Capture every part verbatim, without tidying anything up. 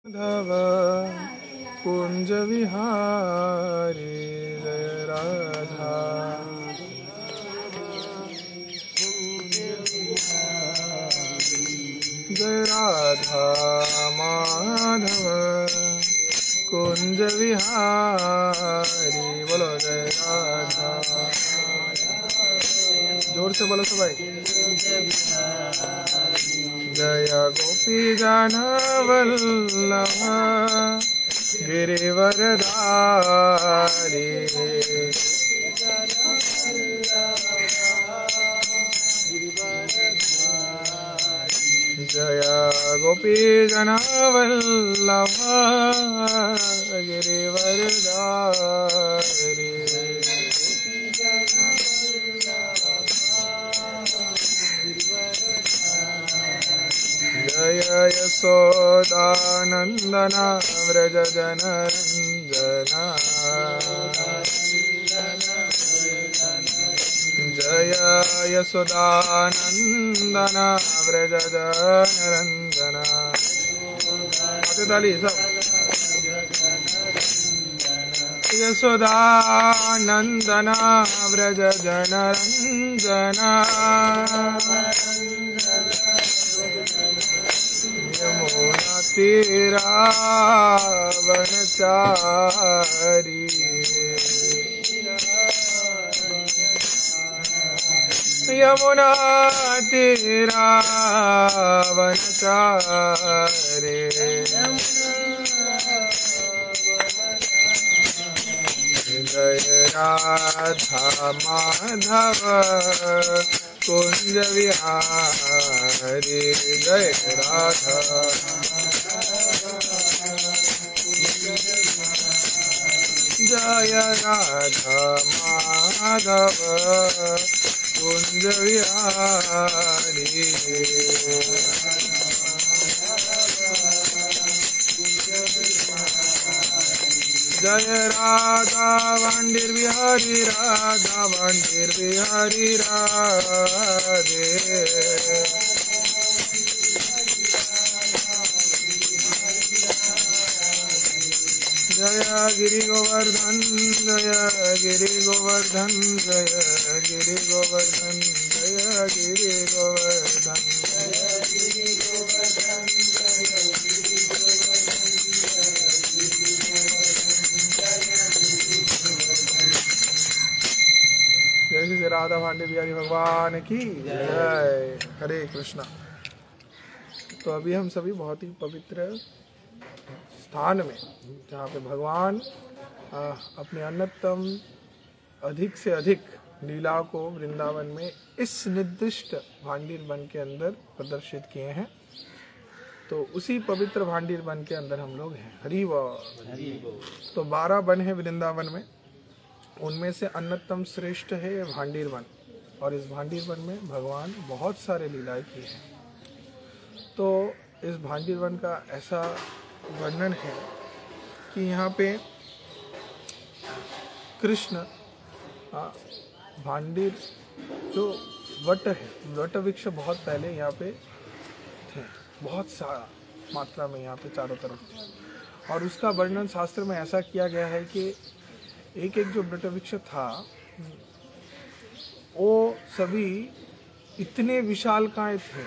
माधव कुंज विहारी जय राधा। जय राधा माधव कुंज विहारी। बोलो जय राधा। जोर से बोलो सब भाई। जय गोपी जन वल्लभ गिरिवरधारी। जय गोपी जन वल्लभ गिरिवरधारी। जय यशोदानंदन व्रज जनरंजना। जय यशोदानंदन व्रज जनरंजना। यशोदानंदन व्रज जनरंजना। यमुना तीरा वनचारी। यमुना तीरा वनचारी। जय राधा माधव कुंज विहारी। जय राधा। जय राधा माधव कुंज विहारी। जय राधा वांडीर बिहारी राधा वांडीर बिहारी राधे। जय गिरि गोवर्धन जय गिरि गोवर्धन जय गिरि गोवर्धन जय गिरि गोवर्धन जय गिरि गोवर्धन जय श्री राधा भांडे बिहारी भगवान की जय। हरे कृष्णा। तो अभी हम सभी बहुत ही पवित्र स्थान में, जहाँ पे भगवान आ, अपने अन्नतम अधिक से अधिक लीला को वृंदावन में इस निर्दिष्ट भांडीर वन के अंदर प्रदर्शित किए हैं। तो उसी पवित्र भांडीर वन के अंदर हम लोग हैं। हरि बोल। तो बारह वन है वृंदावन में, उनमें से अन्नतम श्रेष्ठ है ये भांडीर वन। और इस भांडीर वन में भगवान बहुत सारे लीलाएं की हैं। तो इस भांडीर वन का ऐसा वर्णन है कि यहाँ पे कृष्ण भांडीर जो वट है, वट वृक्ष बहुत पहले यहाँ पे थे, बहुत सारा मात्रा में यहाँ पे चारों तरफ थे। और उसका वर्णन शास्त्र में ऐसा किया गया है कि एक एक जो वट वृक्ष था वो सभी इतने विशालकाय थे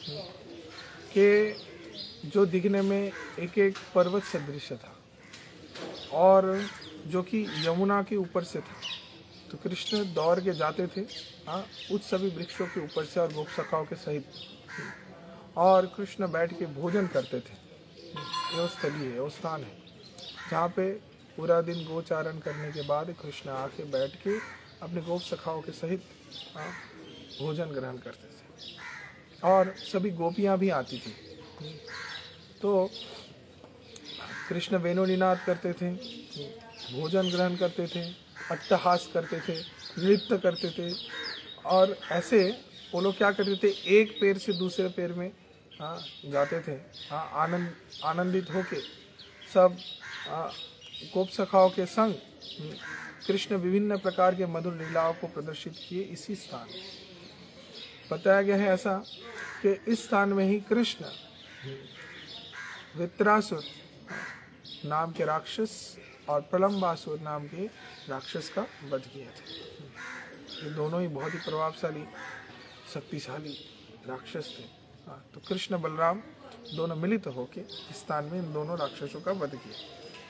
कि जो दिखने में एक एक पर्वत सदृश था और जो कि यमुना के ऊपर से था। तो कृष्ण दौड़ के जाते थे हाँ उस सभी वृक्षों के ऊपर से और गोप सखाओं के सहित, और कृष्ण बैठ के भोजन करते थे। ये स्थली है, वो स्थान है जहाँ पे पूरा दिन गोचारण करने के बाद कृष्ण आके बैठ के अपने गोप सखाओं के सहित हाँ भोजन ग्रहण करते थे। और सभी गोपियाँ भी आती थी। तो कृष्ण वेणुनिनाद करते थे, भोजन ग्रहण करते थे, अट्टहास करते थे, नृत्य करते थे। और ऐसे वो लोग क्या करते थे, एक पैर से दूसरे पैर में हाँ जाते थे। हाँ आनंद आनंदित होके सब गोप सखाओं के संग कृष्ण विभिन्न प्रकार के मधुर लीलाओं को प्रदर्शित किए इसी स्थान में। बताया गया है ऐसा कि इस स्थान में ही कृष्ण वृत्रासुर नाम के राक्षस और प्रलम्बासुर नाम के राक्षस का वध किया था। ये दोनों ही बहुत ही प्रभावशाली शक्तिशाली राक्षस थे। हाँ, तो कृष्ण बलराम दोनों मिलित तो होके इस स्थान में इन दोनों राक्षसों का वध किया।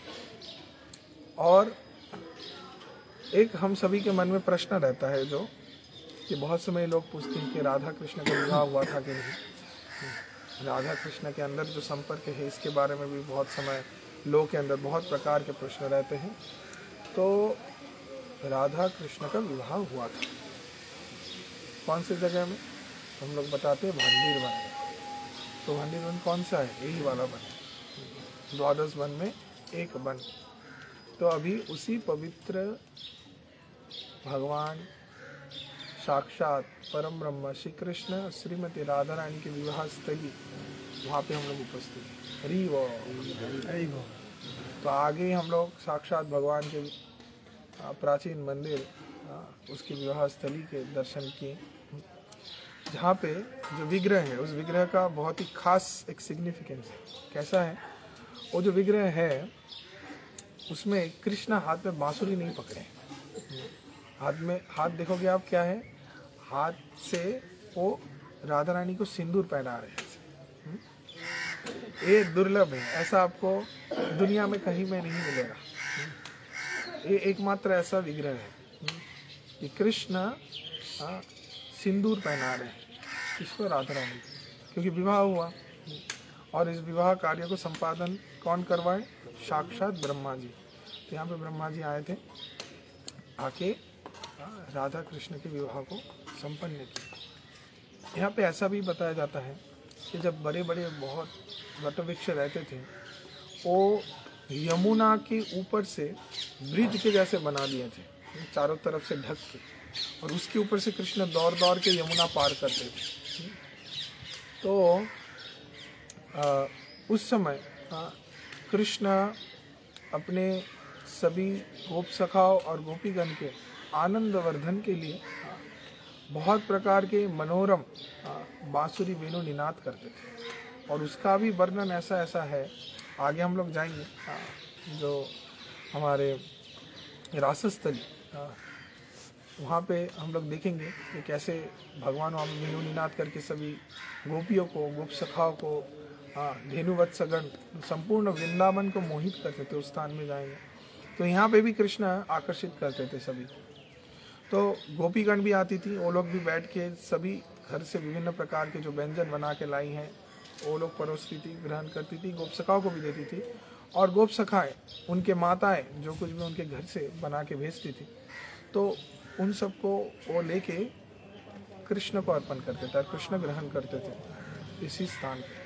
और एक हम सभी के मन में प्रश्न रहता है जो कि बहुत समय लोग पूछते हैं कि राधा कृष्ण का विवाह हुआ था कि नहीं। राधा कृष्ण के अंदर जो संपर्क है इसके बारे में भी बहुत समय लोगों के अंदर बहुत प्रकार के प्रश्न रहते हैं। तो राधा कृष्ण का विवाह हुआ था कौन सी जगह में? हम लोग बताते हैं भांडीर वन में। तो भांडीर वन कौन सा है? यही वाला वन है, द्वादश वन में एक वन। तो अभी उसी पवित्र भगवान साक्षात परम ब्रह्म श्री कृष्ण श्रीमती राधा रानी के विवाह स्थली वहाँ पे हम लोग उपस्थित हैं। हरि वो हरि वो। तो आगे हम लोग साक्षात भगवान के प्राचीन मंदिर उसकी विवाह स्थली के दर्शन किए, जहाँ पे जो विग्रह है उस विग्रह का बहुत ही खास एक सिग्निफिकेंस है। कैसा है वो जो विग्रह है उसमें कृष्ण हाथ में बांसुरी नहीं पकड़े, हाथ में हाथ देखोगे आप क्या है, हाथ से वो राधा रानी को सिंदूर पहना रहे हैं। ये दुर्लभ है, ऐसा आपको दुनिया में कहीं में नहीं मिलेगा। ये एकमात्र ऐसा विग्रह है कि कृष्ण सिंदूर पहना रहे हैं किसको? राधा रानी, क्योंकि विवाह हुआ। और इस विवाह कार्य को संपादन कौन करवाए? साक्षात ब्रह्मा जी। तो यहाँ पे ब्रह्मा जी आए थे, आके राधा कृष्ण के विवाह को संपन्न किया। यहाँ पे ऐसा भी बताया जाता है कि जब बड़े बड़े बहुत वटवृक्ष रहते थे वो यमुना के ऊपर से ब्रिज के जैसे बना दिए थे, चारों तरफ से ढक के, और उसके ऊपर से कृष्ण दौड़ दौड़ के यमुना पार करते थे। तो आ, उस समय कृष्ण अपने सभी गोप सखाओं और गोपीगण के आनंद वर्धन के लिए बहुत प्रकार के मनोरम बांसुरी वेणु निनाद करते थे। और उसका भी वर्णन ऐसा ऐसा है, आगे हम लोग जाएंगे जो हमारे रासस्थली वहाँ पे हम लोग देखेंगे कि कैसे भगवान वहाँ वेणु निनाद करके सभी गोपियों को गोप सखाओं को धेनुवत्सगण संपूर्ण वृंदावन को मोहित करते थे। उस स्थान में जाएंगे तो यहाँ पे भी कृष्ण आकर्षित करते थे सभी। तो गोपीगण भी आती थी, वो लोग भी बैठ के सभी घर से विभिन्न प्रकार के जो व्यंजन बना के लाई हैं वो लोग परोसती थी, ग्रहण करती थी, गोप सखाओं को भी देती थी। और गोप सखाएँ उनके माताएं जो कुछ भी उनके घर से बना के भेजती थी तो उन सबको वो लेके कृष्ण को अर्पण करते थे और कृष्ण ग्रहण करते थे इसी स्थान पे।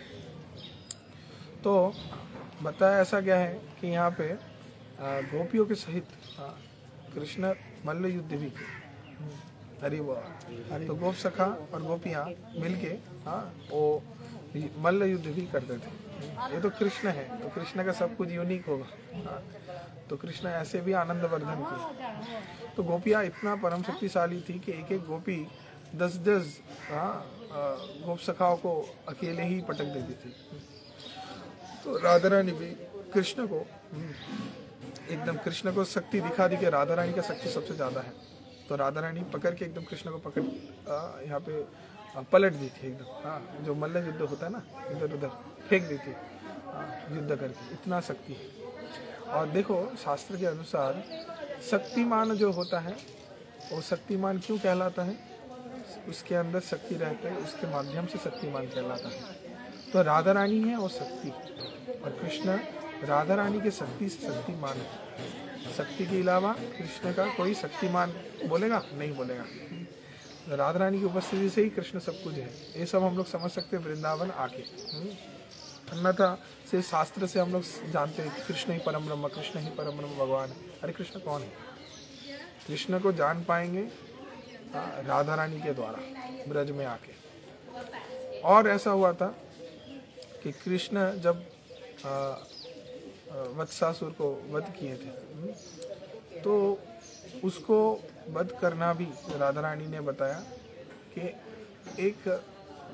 तो बताया ऐसा क्या है कि यहाँ पे गोपियों के सहित कृष्ण मल्ल युद्ध भी किए। हरि वाह। तो गोप सखा और गोपियाँ मिलके हाँ वो मल्ल युद्ध भी करते थे। ये तो कृष्ण है, तो कृष्ण का सब कुछ यूनिक होगा। हाँ, तो कृष्ण ऐसे भी आनंद वर्धन किए। तो गोपियाँ इतना परम शक्तिशाली थी कि एक एक गोपी दस दस हाँ गोप सखाओं को अकेले ही पटक देती थी। तो राधा रानी भी कृष्ण को एकदम कृष्ण को शक्ति दिखा दी कि राधा रानी का शक्ति सबसे ज़्यादा है। तो राधा रानी पकड़ के एकदम कृष्ण को पकड़ यहाँ पे पलट दी थी एकदम। हाँ, जो मल्ल युद्ध होता है ना, इधर उधर फेंक दी थी युद्ध करके, इतना शक्ति है। और देखो शास्त्र के अनुसार शक्तिमान जो होता है वो शक्तिमान क्यों कहलाता है? उसके अंदर शक्ति रहता है, उसके माध्यम से शक्तिमान कहलाता है। तो राधा रानी है वो शक्ति, और कृष्ण राधा रानी के शक्ति से शक्तिमान है। शक्ति के अलावा कृष्ण का कोई शक्तिमान बोलेगा नहीं बोलेगा। राधा रानी की उपस्थिति से ही कृष्ण सब कुछ है। ये सब हम लोग समझ सकते हैं वृंदावन आके। अन्यथा से शास्त्र से हम लोग जानते हैं कृष्ण ही परम ब्रह्म, कृष्ण ही परम ब्रह्म भगवान है। अरे कृष्ण कौन है? कृष्ण को जान पाएंगे राधा रानी के द्वारा ब्रज में आके। और ऐसा हुआ था कि कृष्ण जब वत्सासुर को वध किए थे तो उसको वध करना भी राधा रानी ने बताया कि एक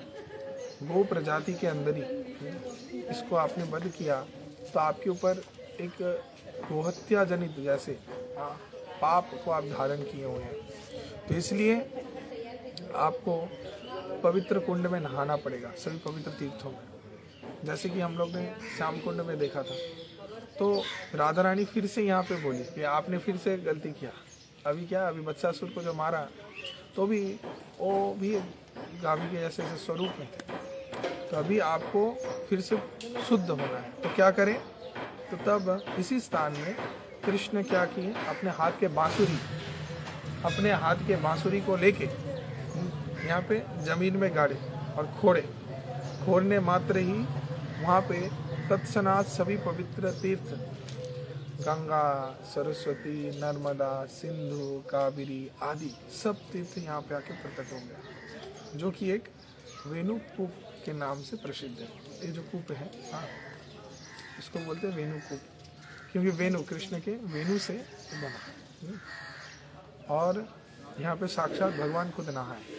गो प्रजाति के अंदर ही इसको आपने वध किया तो आपके ऊपर एक गोहत्या जनित जैसे हाँ, पाप को आप धारण किए हुए हैं, तो इसलिए आपको पवित्र कुंड में नहाना पड़ेगा, सभी पवित्र तीर्थों में। जैसे कि हम लोग ने श्याम कुंड में देखा था, तो राधा रानी फिर से यहाँ पे बोली कि आपने फिर से गलती किया। अभी क्या, अभी बच्चासुर को जो मारा तो भी वो भी गाभी के जैसे जैसे स्वरूप में थे, तो अभी आपको फिर से शुद्ध होना है। तो क्या करें, तो तब इसी स्थान में कृष्ण क्या किए, अपने हाथ के बांसुरी अपने हाथ के बांसुरी को लेके यहाँ पे जमीन में गाड़े और खोड़े। खोड़ने मात्र ही वहाँ पे तत्सनात सभी पवित्र तीर्थ, गंगा, सरस्वती, नर्मदा, सिंधु, कावेरी आदि सब तीर्थ यहाँ पे आके प्रकट हो गया, जो कि एक वेणु कूप के नाम से प्रसिद्ध है। ये जो कूप है, हाँ, इसको बोलते हैं वेणु कूप, क्योंकि वेणु कृष्ण के वेणु से बना, और यहाँ पे साक्षात भगवान खुद नहा है।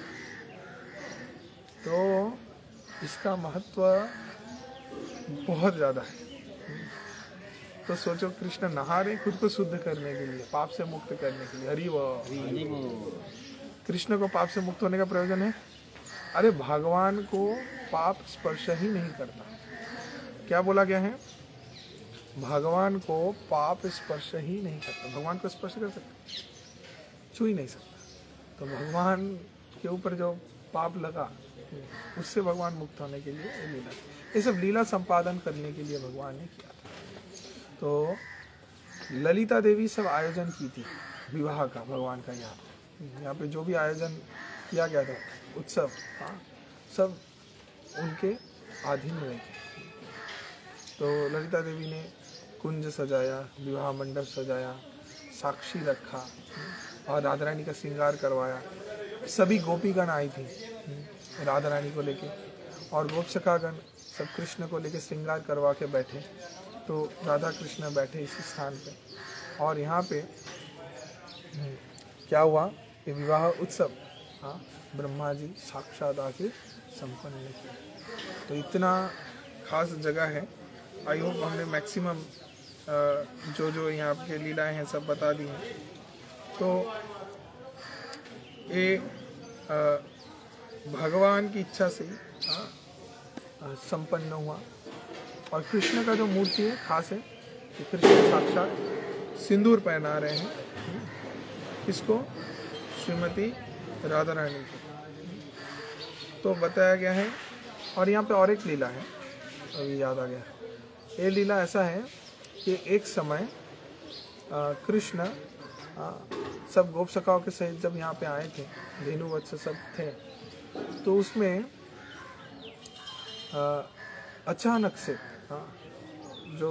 तो इसका महत्व बहुत ज़्यादा है। तो सोचो, कृष्ण नहा रहे खुद को शुद्ध करने के लिए, पाप से मुक्त करने के लिए। हरि वो कृष्ण को पाप से मुक्त होने का प्रयोजन है? अरे भगवान को पाप स्पर्श ही नहीं करता। क्या बोला गया है? भगवान को पाप स्पर्श ही नहीं करता। भगवान को स्पर्श कर सकता, छू ही नहीं सकता। तो भगवान के ऊपर जो पाप लगा, उससे भगवान मुक्त होने के लिए ये लीला, ये सब लीला संपादन करने के लिए भगवान ने किया था। तो ललिता देवी सब आयोजन की थी विवाह का, भगवान का। यहाँ यहाँ पे जो भी आयोजन किया गया था, उत्सव, हाँ, सब उनके अधीन में थे। तो ललिता देवी ने कुंज सजाया, विवाह मंडप सजाया, साक्षी रखा और राधा रानी का श्रृंगार करवाया। सभी गोपीगण आई थी राधा रानी को लेके, और गोप सखागण सब कृष्ण को लेके श्रृंगार करवा के बैठे। तो राधा कृष्ण बैठे इसी स्थान पे, और यहाँ पे क्या हुआ, ये विवाह उत्सव, हाँ, ब्रह्मा जी साक्षात आके संपन्न किया। तो इतना खास जगह है। आई होप हमने मैक्सिमम जो जो यहाँ के लीलाएं हैं सब बता दी हैं। तो ये भगवान की इच्छा से हाँ संपन्न हुआ। और कृष्ण का जो मूर्ति है खास है कि कृष्ण साक्षात सिंदूर पहना रहे हैं, इसको श्रीमती राधा रानी को तो बताया गया है। और यहाँ पे और एक लीला है, अभी याद आ गया। ये लीला ऐसा है कि एक समय कृष्ण सब गोप सखाओं के सहित जब यहाँ पे आए थे, धेनु वत्स सब थे, तो उसमें आ, अचानक से आ, जो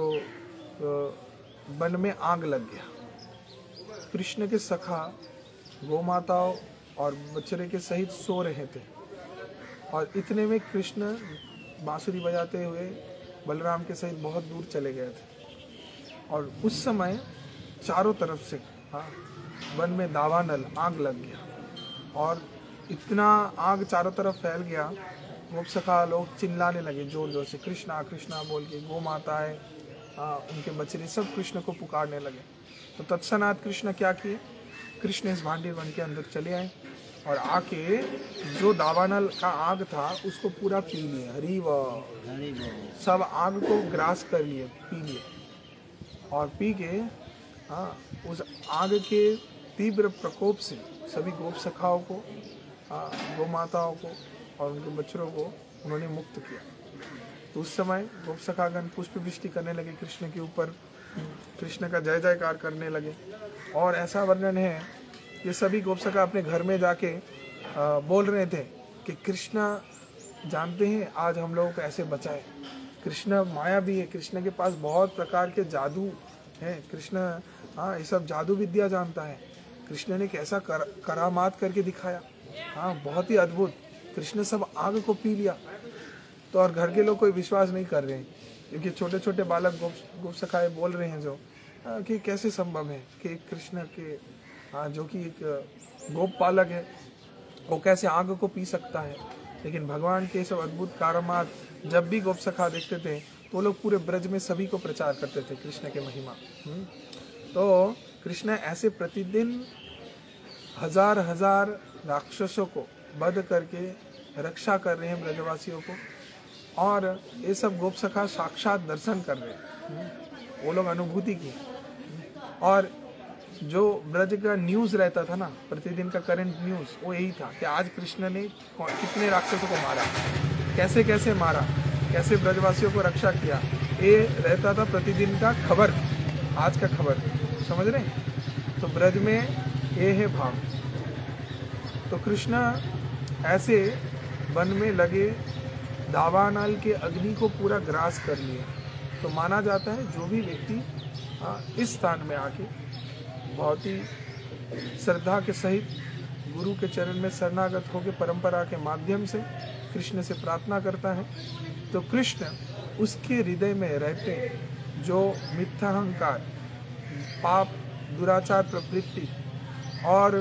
वन में आग लग गया। कृष्ण के सखा गोमाताओं और बछड़े के सहित सो रहे थे, और इतने में कृष्ण बांसुरी बजाते हुए बलराम के सहित बहुत दूर चले गए थे। और उस समय चारों तरफ से हाँ वन में दावानल आग लग गया, और इतना आग चारों तरफ फैल गया, गोप सखा लोग चिल्लाने लगे जोर जोर से, कृष्णा कृष्णा बोल के। गो माताएं, उनके बछड़े सब कृष्ण को पुकारने लगे। तो तत्सनात कृष्ण क्या किए, कृष्ण इस भांडे वन के अंदर चले आए और आके जो दावानल का आग था उसको पूरा पी लिए। हरि वाह, सब आग को ग्रास कर लिए, पी लिए। और पी के हाँ उस आग के तीव्र प्रकोप से सभी गोप सखाओं को, गौ माताओं को और उनके बच्चों को उन्होंने मुक्त किया। तो उस समय गोप सखागण पुष्प वृष्टि करने लगे कृष्ण के ऊपर, कृष्ण का जय जयकार करने लगे। और ऐसा वर्णन है कि सभी गोप सखा अपने घर में जाके बोल रहे थे कि कृष्ण जानते हैं आज हम लोगों को ऐसे बचाए। कृष्ण माया भी है, कृष्ण के पास बहुत प्रकार के जादू है। कृष्ण हाँ ये सब जादू विद्या जानता है। कृष्ण ने कैसा कर, करामात करके दिखाया, हाँ बहुत ही अद्भुत। कृष्ण सब आग को पी लिया। तो और घर के लोग कोई विश्वास नहीं कर रहे हैं, क्योंकि छोटे छोटे बालक गोप गोप सखाए बोल रहे हैं जो आ, कि कैसे संभव है कि कृष्ण के हाँ जो कि एक गोप पालक है वो कैसे आग को पी सकता है। लेकिन भगवान के सब अद्भुत करामात जब भी गोप सखा देखते थे वो लोग पूरे ब्रज में सभी को प्रचार करते थे कृष्ण के महिमा। हम्म। तो कृष्ण ऐसे प्रतिदिन हजार हजार राक्षसों को वध करके रक्षा कर रहे हैं ब्रजवासियों को, और ये सब गोप सखा साक्षात दर्शन कर रहे हैं, वो लोग अनुभूति की। और जो ब्रज का न्यूज़ रहता था ना, प्रतिदिन का करंट न्यूज़, वो यही था कि आज कृष्ण ने कितने राक्षसों को मारा, कैसे कैसे मारा, कैसे ब्रजवासियों को रक्षा किया, ये रहता था प्रतिदिन का खबर, आज का खबर, समझ रहे हैं। तो ब्रज में ये है भाव। तो कृष्ण ऐसे वन में लगे दावानल के अग्नि को पूरा ग्रास कर लिए। तो माना जाता है जो भी व्यक्ति इस स्थान में आके बहुत ही श्रद्धा के सहित गुरु के चरण में शरणागत होकर परंपरा के माध्यम से कृष्ण से प्रार्थना करता है, तो कृष्ण उसके हृदय में रहते जो मिथ्याहंकार, पाप, दुराचार प्रवृत्ति और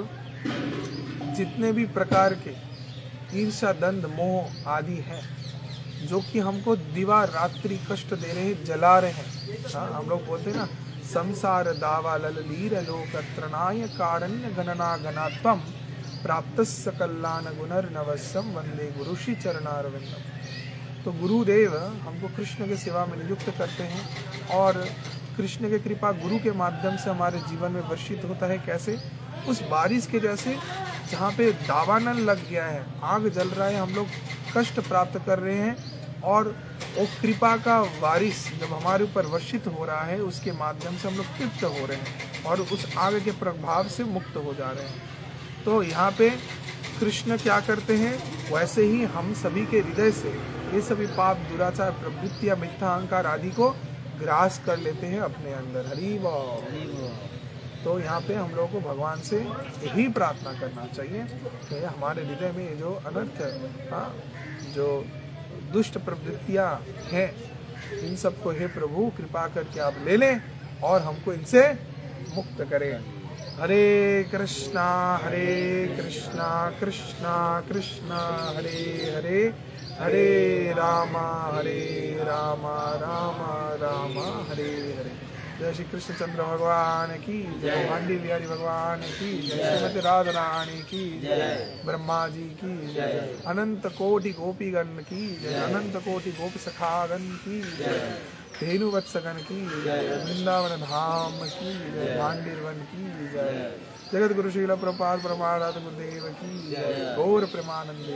जितने भी प्रकार के ईर्ष्या, दंड, मोह आदि हैं, जो कि हमको दिवा रात्रि कष्ट दे रहे, जला रहे हैं। हाँ, हम लोग बोलते हैं ना, संसार दावा लललीर लोक त्रणाय कारण्य गणना गणात्वम प्राप्तस्य कल्याण गुणर्नवस्यम वंदे गुरुषि चरणारविंदम। तो गुरुदेव हमको कृष्ण के सेवा में नियुक्त करते हैं, और कृष्ण के कृपा गुरु के माध्यम से हमारे जीवन में वर्षित होता है। कैसे? उस बारिश के जैसे, जहाँ पे दावानल लग गया है, आग जल रहा है, हम लोग कष्ट प्राप्त कर रहे हैं, और वो कृपा का बारिश जब हमारे ऊपर वर्षित हो रहा है, उसके माध्यम से हम लोग तृप्त हो रहे हैं और उस आग के प्रभाव से मुक्त हो जा रहे हैं। तो यहाँ पे कृष्ण क्या करते हैं, वैसे ही हम सभी के हृदय से ये सभी पाप, दुराचार, प्रवृत्तियाँ, मिथ्या अहंकार आदि को ग्रास कर लेते हैं अपने अंदर। हरि बोल। तो यहाँ पे हम लोगों को भगवान से यही प्रार्थना करना चाहिए कि हमारे हृदय में ये जो अनर्थ, हाँ, जो दुष्ट प्रवृत्तियाँ हैं, इन सबको हे प्रभु कृपा करके आप ले लें और हमको इनसे मुक्त करें। हरे कृष्णा हरे कृष्णा कृष्णा कृष्णा हरे हरे, हरे रामा हरे रामा रामा रामा हरे हरे। जय श्री कृष्णचंद्र भगवान की जय, भांडी बिहारी भगवान की जय, श्रीमती राधा रानी की जय, ब्रह्मा जी की जय, अनंत कोटि गोपीगण की जय, अनंत कोटि गोप सखागण की जय, धेनु वत्सगण की जय, वृंदावन धाम की जय, भांडीरवन की जय, जगत गुरु श्रील प्रपाद परमानंद गुरुदेव की जय, गौर प्रेमानंदे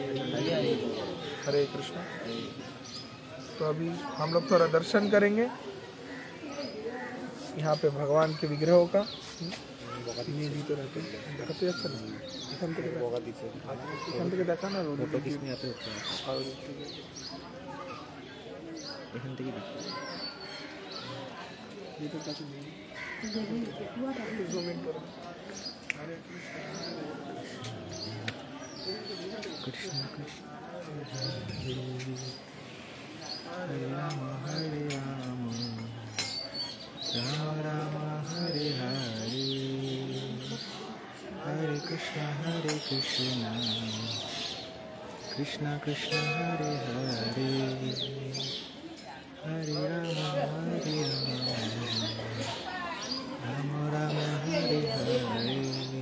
हरे कृष्ण। तो अभी हम लोग थोड़ा दर्शन करेंगे यहाँ पे भगवान के विग्रहों का। भी तो रहते हैं, अच्छा नहीं एखान থেকে দেখা না, ফটো किसने आते होते हैं और एखान থেকে ये तो काफी नहीं जूम इन करो। हरे कृष्ण कृष्ण हरे राम हरे राम राम राम हरे हरे, हरे कृष्ण हरे कृष्ण कृष्ण कृष्ण हरे हरे, हरे राम हरे राम राम राम हरे हरे,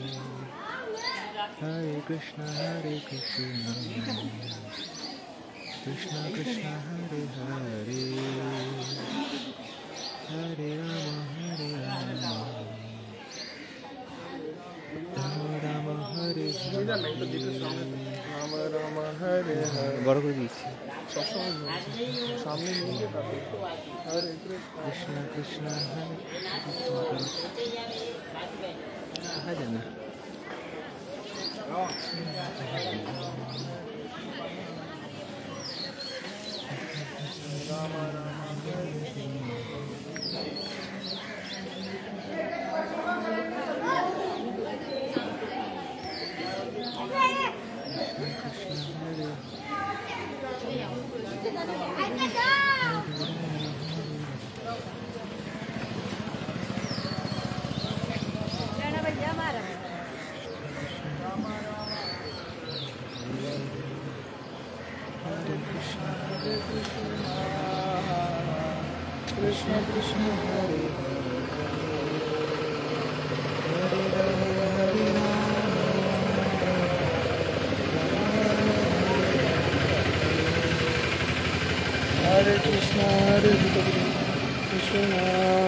हरे कृष्ण हरे कृष्ण कृष्ण कृष्ण हरे हरे, हरे राम हरे राम राम राम हरे हरे, राम राम हरे हरे। बड़ा कर दीजिए सामने मिलेंगे। हरे कृष्ण कृष्ण हरे आ जाना। राम राम हरे कृष्ण हरे हरे हरे कृष्ण हरे कृष्ण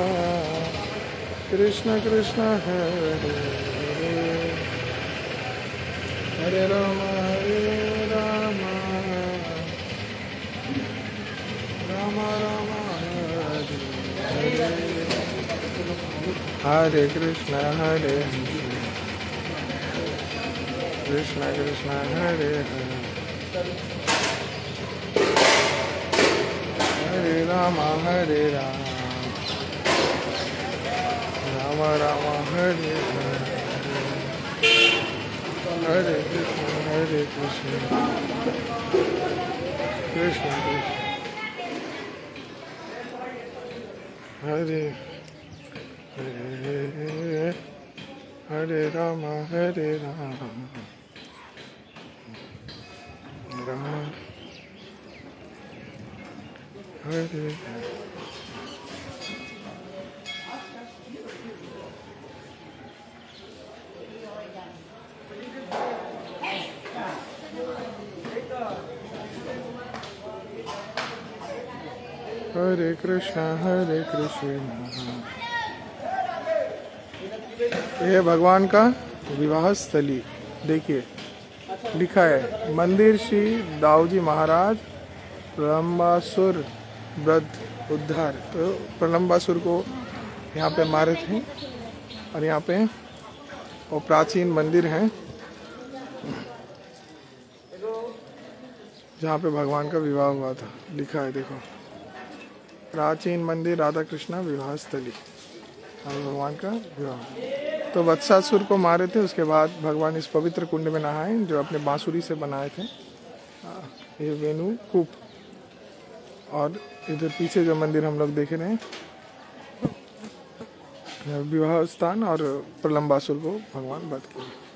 कृष्ण कृष्ण हरे हरे राम हरे राम राम राम हरे हरे हरे कृष्ण हरे कृष्ण कृष्ण हरे हरे हरे राम हरे राम राम राम हरे हरे हरे कृष्ण हरे कृष्ण कृष्ण कृष्ण हरे हरे हरे राम हरे राम राम हरे हरे कृष्ण हरे कृष्ण। ये भगवान का विवाह स्थली देखिए लिखा है मंदिर श्री दाऊजी महाराज प्रलंबासुर वध उद्धार। तो प्रलंबासुर को यहाँ पे मारे थे और यहाँ पे वो प्राचीन मंदिर है जहाँ पे भगवान का विवाह हुआ था। लिखा है देखो प्राचीन मंदिर राधा कृष्णा विवाह स्थली और भगवान का विवाह। तो वत्सासुर को मारे थे, उसके बाद भगवान इस पवित्र कुंड में नहाए जो अपने बांसुरी से बनाए थे। ये वेणु कूप और इधर पीछे जो मंदिर हम लोग देख रहे हैं विवाह स्थान और प्रलंबासुर को भगवान वध किए।